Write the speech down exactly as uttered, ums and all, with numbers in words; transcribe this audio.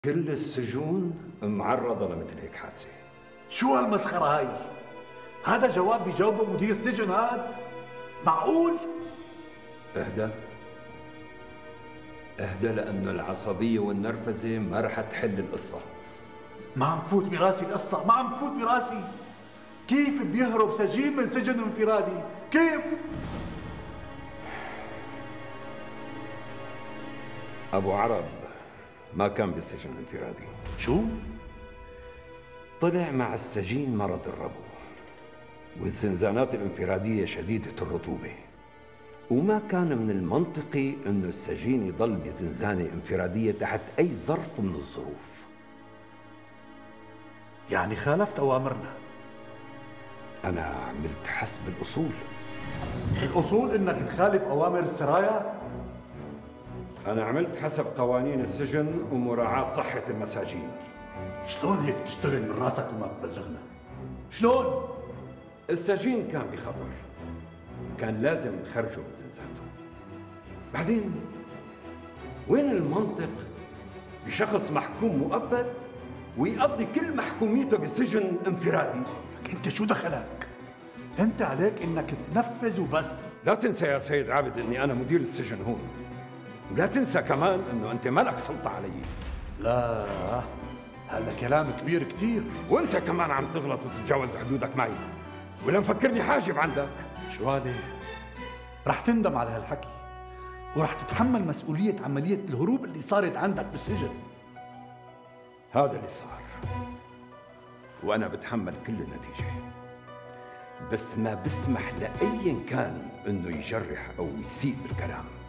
كل السجون معرضة لمثل هيك حادثة. شو هالمسخرة هاي؟ هذا جواب بيجاوبه مدير سجن هاد؟ معقول؟ اهدى اهدى لأنه العصبية والنرفزة ما رح تحل القصة. ما عم تفوت براسي القصة، ما عم تفوت براسي. كيف بيهرب سجين من سجن انفرادي؟ كيف؟ أبو عرب ما كان بالسجن الانفرادي. شو؟ طلع مع السجين مرض الربو، والزنزانات الانفرادية شديدة الرطوبة، وما كان من المنطقي إنه السجين يضل بزنزانة انفرادية تحت أي ظرف من الظروف. يعني خالفت أوامرنا. أنا عملت حسب الأصول. الأصول إنك تخالف أوامر السرايا؟ أنا عملت حسب قوانين السجن ومراعاة صحة المساجين. شلون هيك تشتغل من راسك وما تبلغنا؟ شلون؟ السجين كان بخطر، كان لازم نخرجه من زنزانته. بعدين وين المنطق بشخص محكوم مؤبد ويقضي كل محكوميته بسجن انفرادي؟ لك انت شو دخلك؟ انت عليك انك تنفذ وبس. لا تنسى يا سيد عابد اني انا مدير السجن هون، ولا تنسى كمان انه انت ما لك سلطة علي. لا، هذا كلام كبير كثير. وانت كمان عم تغلط وتتجاوز حدودك معي، ولا مفكرني حاجب عندك؟ شو عليه؟ رح تندم على هالحكي، ورح تتحمل مسؤولية عملية الهروب اللي صارت عندك بالسجن. هذا اللي صار، وأنا بتحمل كل النتيجة، بس ما بسمح لأي كان إنه يجرح أو يسيء بالكلام.